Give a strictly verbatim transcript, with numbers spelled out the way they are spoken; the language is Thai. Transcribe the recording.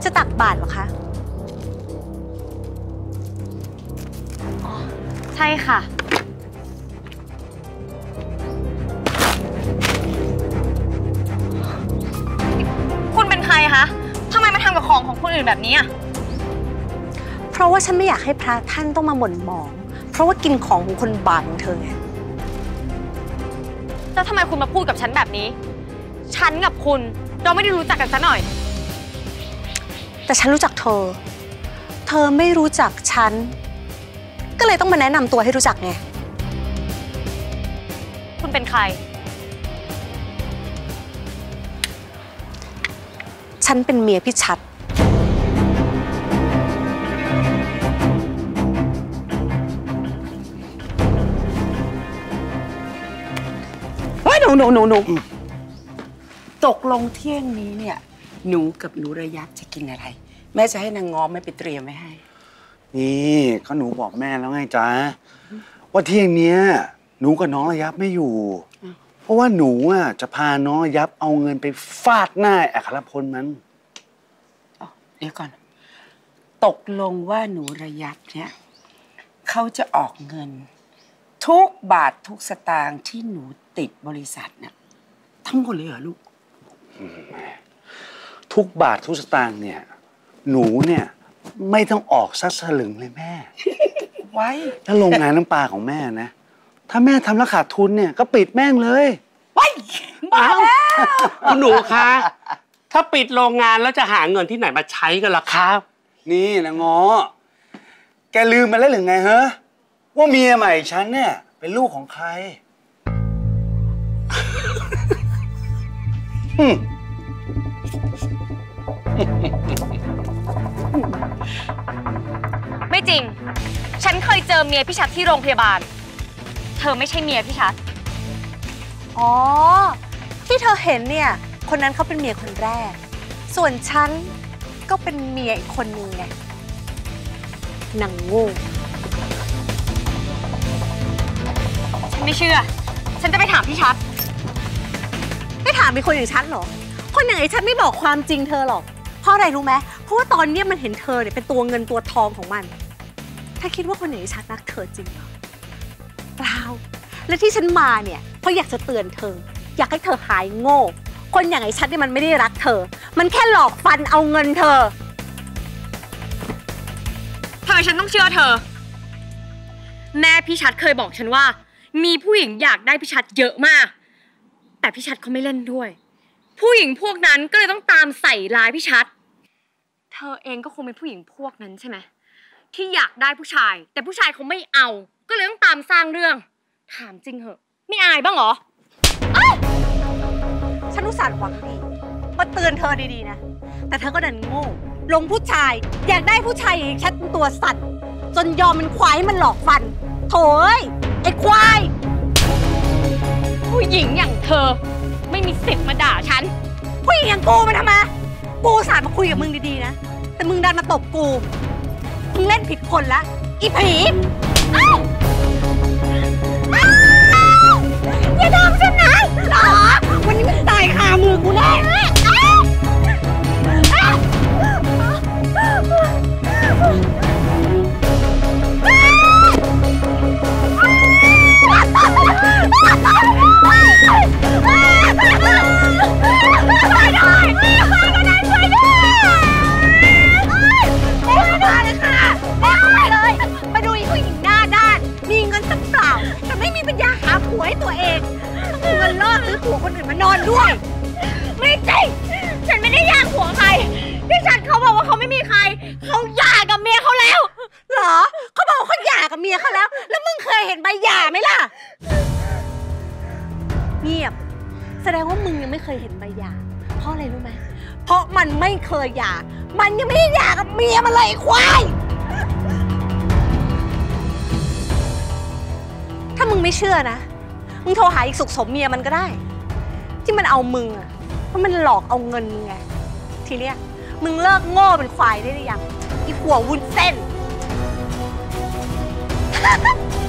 จะตักบาตรเหรอคะอ๋อใช่ค่ะคุณเป็นใครคะทำไมมาทำกับของของคนอื่นแบบนี้อ่ะเพราะว่าฉันไม่อยากให้พระท่านต้องมาหม่นหมองเพราะว่ากินของของคนบาปของเธอไงแล้วทำไมคุณมาพูดกับฉันแบบนี้ฉันกับคุณเราไม่ได้รู้จักกันซะหน่อยแต่ฉันรู้จักเธอเธอไม่รู้จักฉันก็เลยต้องมาแนะนำตัวให้รู้จักไงคุณเป็นใครฉันเป็นเมียพี่ชัดเฮ้ยหนูหนูหนูหนูตกลงเที่ยงนี้เนี่ยหนูกับหนูระยับจะกินอะไรแม่จะให้นางง้อไม่ไปเตรียมไว้ให้นี่ก็หนูบอกแม่แล้วไงจ๊ะว่าเที่ยงเนี้ยหนูกับน้องระยับไม่อยู่เพราะว่าหนูอ่ะจะพาน้องระยับเอาเงินไปฟาดหน้าอัครพลมันเดี๋ยวก่อนตกลงว่าหนูระยับเนี่ยเขาจะออกเงินทุกบาททุกสตางค์ที่หนูติดบริษัทเนี่ยทั้งหมดเลยเหรอลูกทุกบาททุกสตางค์เนี่ยหนูเนี่ยไม่ต้องออกสักสลึงเลยแม่ไว้ถ้าโรงงานน้ำปลาของแม่นะถ้าแม่ทำแล้วขาดทุนเนี่ยก็ปิดแม่งเลยไว้มาแล้วคุณหนูคะถ้าปิดโรงงานแล้วจะหาเงินที่ไหนมาใช้กันล่ะครับนี่นะง้อแกลืมไปแล้วหรือไงฮะว่าเมียใหม่ฉันเนี่ยเป็นลูกของใครไม่จริงฉันเคยเจอเมียพี่ชัดที่โรงพยาบาลเธอไม่ใช่เมียพี่ชัดอ๋อที่เธอเห็นเนี่ยคนนั้นเขาเป็นเมียคนแรกส่วนฉันก็เป็นเมียอีกคนนึงไงนางโง่ฉันไม่เชื่อฉันจะไปถามพี่ชัดไม่ถามมีคนอย่างฉันเหรอคนอย่างไอ้ชัดไม่บอกความจริงเธอหรอกเพราะอะไรรู้ไหมเพราะว่าตอนนี้มันเห็นเธอเนี่ยเป็นตัวเงินตัวทองของมันถ้าคิดว่าคนอย่างไอ้ชัดรักเธอจริงเหรอเปล่าและที่ฉันมาเนี่ยเพราะอยากจะเตือนเธออยากให้เธอหายโง่คนอย่างไอ้ชัดเนี่ยมันไม่ได้รักเธอมันแค่หลอกฟันเอาเงินเธอทำไมฉันต้องเชื่อเธอแม่พี่ชัดเคยบอกฉันว่ามีผู้หญิงอยากได้พี่ชัดเยอะมากแต่พี่ชัดเขาไม่เล่นด้วยผู้หญิงพวกนั้นก็เลยต้องตามใส่ร้ายพี่ชัดเธอเองก็คงเป็นผู้หญิงพวกนั้นใช่ไหมที่อยากได้ผู้ชายแต่ผู้ชายเขาไม่เอาก็เลยต้องตามสร้างเรื่องถามจริงเหอะไม่อายบ้างเหรอฉันอุตส่าห์หวังดีมาเตือนเธอดีๆนะแต่เธอก็ดันโง่ลงผู้ชายอยากได้ผู้ชายอย่างชัดเป็นตัวสั่นจนยอมเป็นควายให้มันหลอกฟันโถ่เอ้ยไอ้ควายผู้หญิงอย่างเธอไม่มีสิทธิ์มาด่าฉันผู้หญิงอย่างกูมาทำไมกูสาดมาคุยกับมึงดีๆนะแต่มึงดันมาตบกูมึงเล่นผิดคนละอีผีอย่าทำฉันนะหรอวันนี้มึงตายคามือกูแน่ผัวให้ตัวเองเอาเงินล่อซื้อผัวคนอื่นมานอนด้วยไม่จริงฉันไม่ได้อยากผัวใครพี่ชัดเขาบอกว่าเขาไม่มีใครเขาหย่ากับเมียเขาแล้วเหรอเขาบอกเขาหย่ากับเมียเขาแล้วแล้วมึงเคยเห็นใบหย่าไหมล่ะเงียบแสดงว่ามึงยังไม่เคยเห็นใบหย่าเพราะอะไรรู้ไหมเพราะมันไม่เคยหย่ามันยังไม่ได้หย่ากับเมียมันเลยควายถ้ามึงไม่เชื่อนะมึงโทรหาอีกสุขสมเมียมันก็ได้ที่มันเอามึงอะเพราะมันหลอกเอาเงินมึงไงทีเนี้ยมึงเลิกโง่เป็นควายได้หรือยังอีหัววุ้นเส้น